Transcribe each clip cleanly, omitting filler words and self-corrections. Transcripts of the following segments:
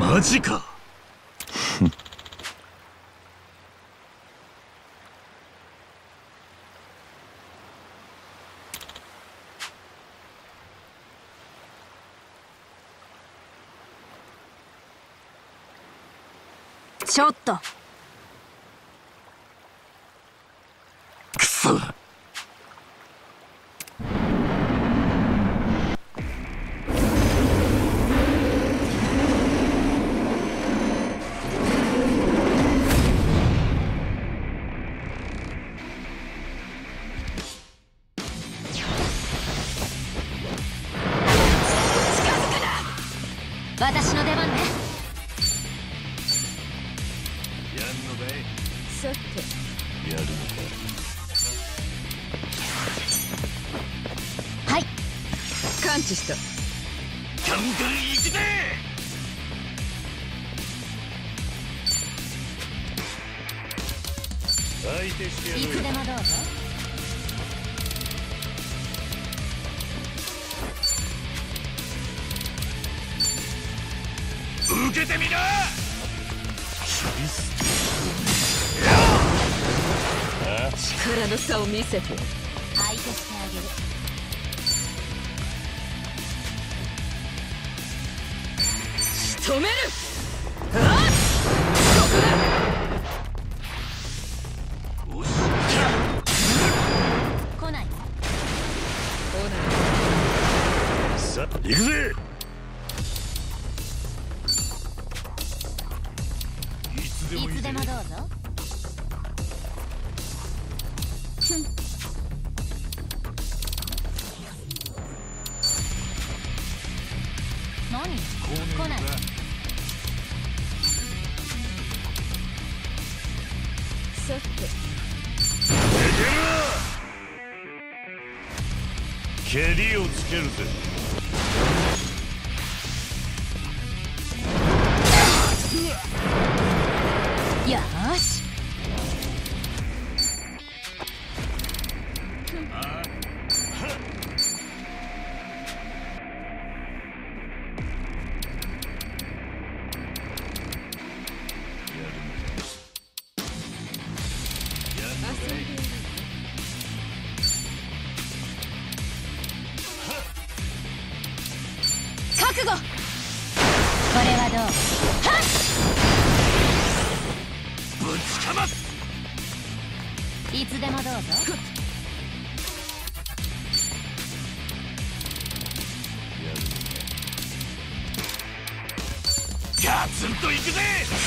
マジか。 ちょっと。 くそ。 私の出番ね。 やんのかい。 さてやるのか。 はい、感知した。 ガンガン行くぜ。相手してやる。 いつでもどうぞ。 受けてみな。 力の差を見せて。相手してあげる。仕留める。あっ、ここだ。 よし。 来ない。 さあ行くぜ。いつでもいいぜ。 いつでもどうぞ。何？来ない。さて。 蹴りをつけるぜ。 よーし。覚悟。これはどう？はっ！ ぶちかます。 いつでもどうぞ。 ガツンといくぜ。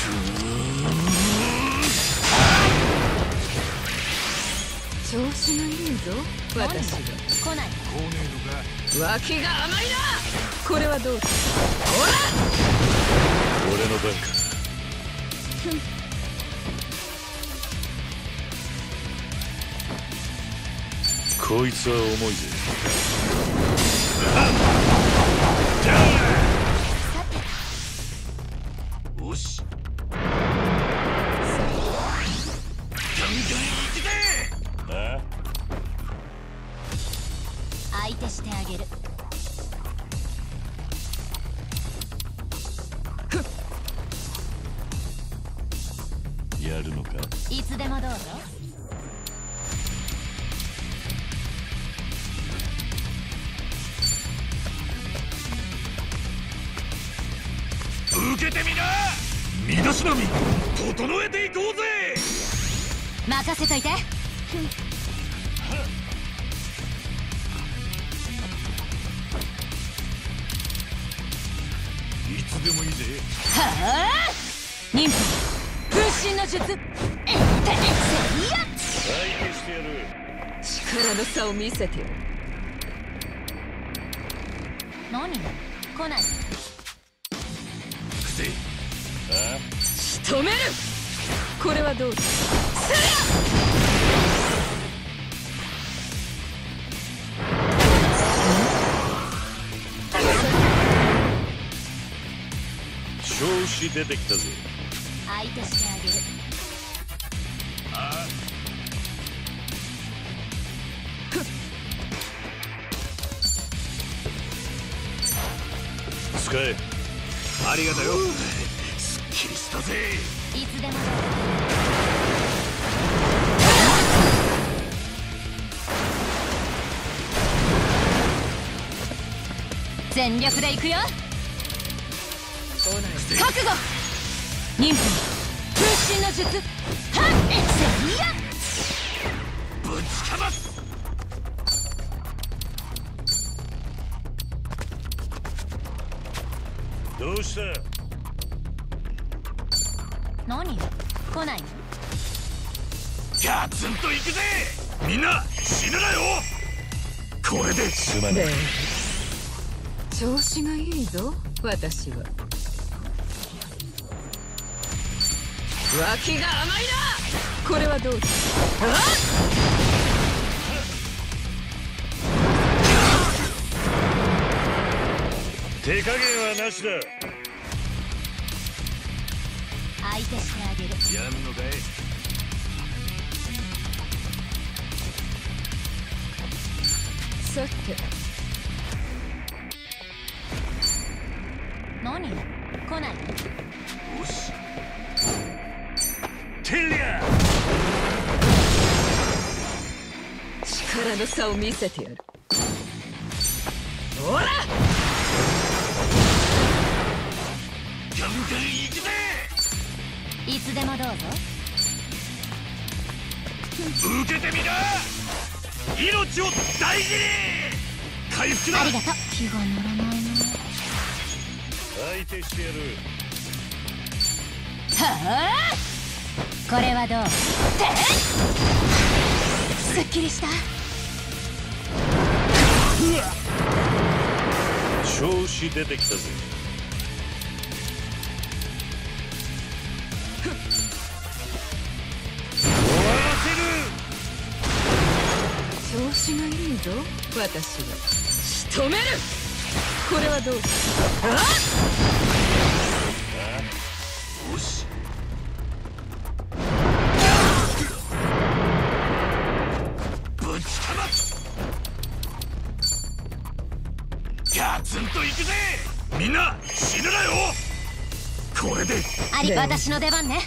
調子がいいぞ。私が来ない。 来ねえのか。 脇が甘いな。これはどうだ。ほら。 俺の番か。こいつは重いぜ。よし。ガンガン行くぜ。ああ。 相手してあげる。 やるのか。 いつでもどうぞ。 受けてみな。身だしなみ整えていこうぜ。 任せといて。 いつでもいいぜ。 はあ、忍法分身の術。せいや。 相手してやる。 力の差を見せてよ。何？来ない。 くぜ。ああ。 仕留める。これはどうだ。 調子出てきたぜ。 相手してあげる。 ああ。使え。ありがとよ。 たぜ。 いつでも全力で行くよ。覚悟。忍法空心の術。はっせいや。 ぶちかます。 どうした？ 何？来ないの？ ガツンと行くぜ。みんな死ぬなよ。これですまない。 調子がいいぞ私は。脇が甘いな。これはどうだ。 手加減はなしだ。 相手してあげる。 やんのかい？ さて何？来ないの？ よし。 てりゃ力の差を見せてやる。ほらガンガン行くぜ。 いつでもどうぞ。 受けてみな。命を大事に。回復だ。 ありがとう。気が乗らないな。 相手してやる。 はあ、これはどう？すっきりした。 調子出てきたぜ。終わらせる。 調子がいいぞ私は。仕留める。これはどうだ。 よし。ぶちかます。ガツンと行くぜ。みんな死ぬなよ。これで私の出番ね。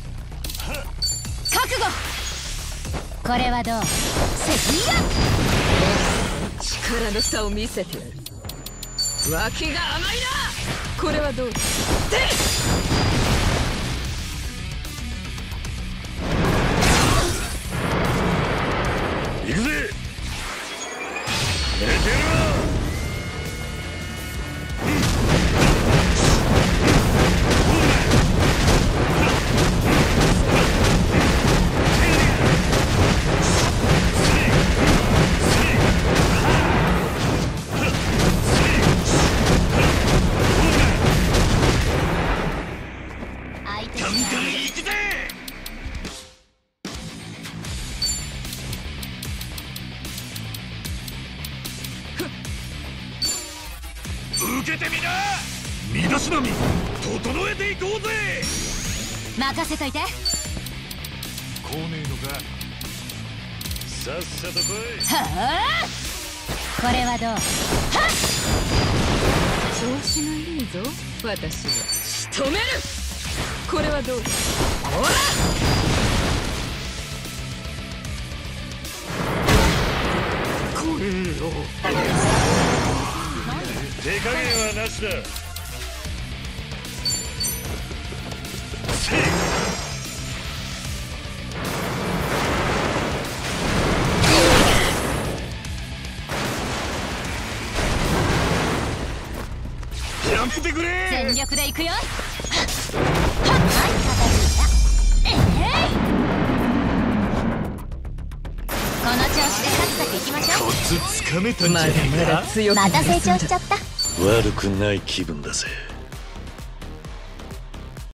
覚悟。これはどう？せいや。 力の差を見せてやる。脇が甘いな。これはどうだ。 行くぜ。寝てろ。 ガンガン行くぜ。受けてみな。身だしなみ整えていこうぜ。 任せといて。 来ねえのか。 さっさと来い。 はあ、これはどう？はっ。 調子がいいぞ私は。仕留める。これはどうだ。ほら来ねえよ。 手加減はなしだ。せい。 やってくれ。 全力で行くよ。はっはい、片付いた。この調子でサクサク行きましょう。 コツつかめたんじゃねえか。 まだまだ強くまた成長しちゃった。 悪くない気分だぜ。